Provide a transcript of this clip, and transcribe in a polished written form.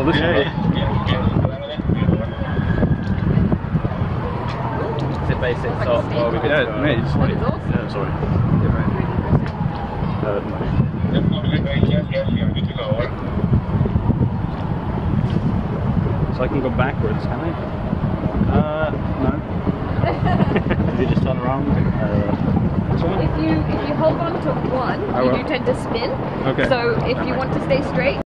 this one. Is it basic? So, Yeah, mate. That is awesome. Yeah, sorry. So I can go backwards, can I? No. Did you just turn around? This one? If you hold on to one, I will. you do tend to spin. Okay. So if you want to stay straight,